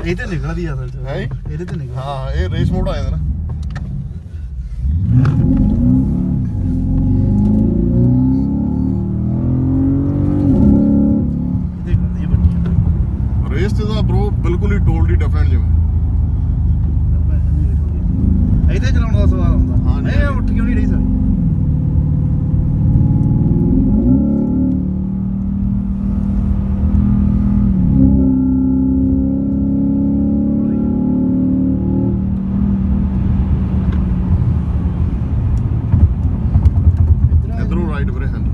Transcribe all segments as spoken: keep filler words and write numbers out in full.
ਇਹ ਤੇ ਨਿਕਲਦੀ ਆ ਅਸਲ ਹੈ ਇਹਦੇ ਤੇ ਨਿਕਲ ਹਾਂ ਇਹ ਰੇਸ ਮੋਡ ਆ ਜਾਂਦਾ ਨਾ ਰੇਸ ਤੇ ਦਾ ਬ్రో ਬਿਲਕੁਲ ਹੀ ਟੋਟਲੀ ਡਿਫਰੈਂਟ ਜਿਵੇਂ ਇਹਦੇ ਚਲਾਉਣ ਦਾ ਸਵਾਲ ਆਉਂਦਾ ਇਹ ਉੱਠ ਕਿਉਂ ਨਹੀਂ ਰਹੀ ਸਾਰੀ ਇਧਰੋਂ ਰਾਈਟ ਵੀਰੇ ਹਨ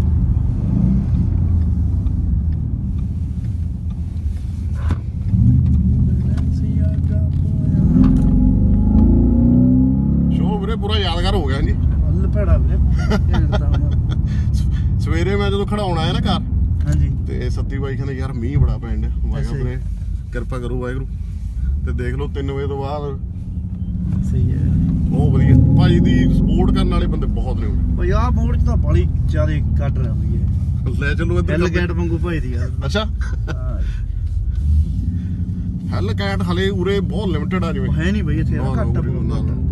ਪੂਰਾ ਯਾਦਗਾਰ ਹੋ ਗਿਆ ਜੀ ਫੁੱਲ ਭੜਾ ਵੀਰੇ ਸਵੇਰੇ ਮੈਂ ਜਦੋਂ ਖੜਾਉਣ ਆਇਆ ਨਾ ਕਾਰ ਹਾਂਜੀ ਤੇ ਸੱਤੀ ਬਾਈ ਕਹਿੰਦੇ ਯਾਰ ਮੀਂਹ ਬੜਾ ਪੈਣ ਡਿਆ ਮੈਂ ਕਿਹਾ ਵੀਰੇ ਕਿਰਪਾ ਕਰੂ ਵਾਹਿਗੁਰੂ ਤੇ ਦੇਖ ਲਓ ਤਿੰਨ ਵਜੇ ਤੋਂ ਬਾਅਦ ਸਹੀ ਹੈ ਬਹੁਤ ਵਧੀਆ ਭਾਈ ਦੀ ਸਪੋਰਟ ਕਰਨ ਵਾਲੇ ਬੰਦੇ ਬਹੁਤ ਨੇ ਬਈ ਆਹ ਮੋੜ ਚ ਤਾਂ ਬੜੀ ਜ਼ਿਆਦਾ ਕੱਢ ਰਿਹਾ ਵੀ ਹੈ ਲੈ ਚਲੋ ਇੱਧਰ ਹੈਲ ਕੈਟ ਵਾਂਗੂ ਭਾਈ ਦੀ ਆ ਅੱਛਾ ਹੈਲ ਕੈਟ ਹਲੇ ਉਰੇ ਬਹੁਤ ਲਿਮਟਿਡ ਆ ਜਿਵੇਂ ਹੈ ਨਹੀਂ ਬਈ ਇੱਥੇ ਘੱਟ